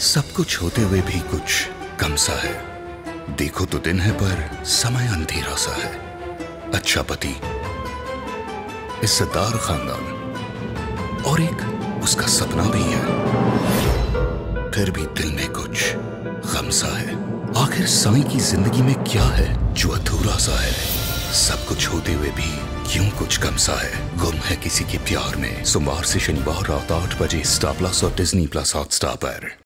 सब कुछ होते हुए भी कुछ कम सा है। देखो तो दिन है पर समय अंधेरा सा है। अच्छा पति, इज्जतदार खानदान और एक उसका सपना भी है, फिर भी दिल में कुछ गम सा है। आखिर साईं की जिंदगी में क्या है जो अधूरा सा है? सब कुछ होते हुए भी क्यों कुछ कम सा है? गुम है किसी के प्यार में। सोमवार से शनिवार रात 8 बजे स्टार प्लस और डिज्नी प्लस हॉटस्टार पर।